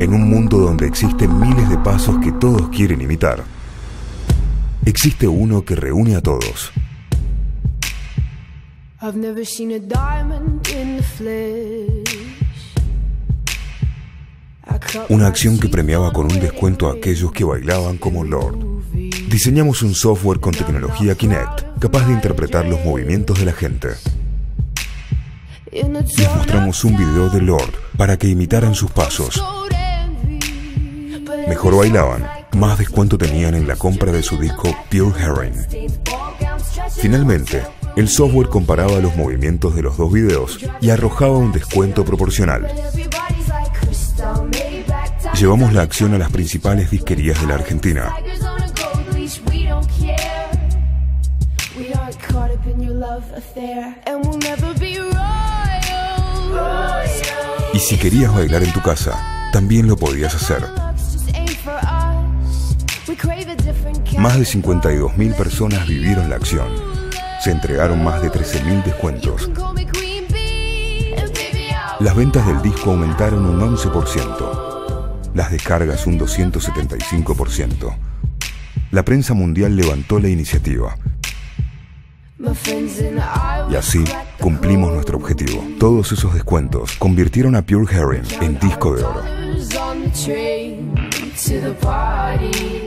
En un mundo donde existen miles de pasos que todos quieren imitar, existe uno que reúne a todos. Una acción que premiaba con un descuento a aquellos que bailaban como Lord. Diseñamos un software con tecnología Kinect, capaz de interpretar los movimientos de la gente. Les mostramos un video de Lord para que imitaran sus pasos. Mejor bailaban, más descuento tenían en la compra de su disco Pure Herring. Finalmente, el software comparaba los movimientos de los dos videos y arrojaba un descuento proporcional. Llevamos la acción a las principales disquerías de la Argentina. Y si querías bailar en tu casa, también lo podías hacer. Más de 52.000 personas vivieron la acción. Se entregaron más de 13.000 descuentos. Las ventas del disco aumentaron un 11%. Las descargas un 275%. La prensa mundial levantó la iniciativa. Y así cumplimos nuestro objetivo. Todos esos descuentos convirtieron a Pure Herring en disco de oro.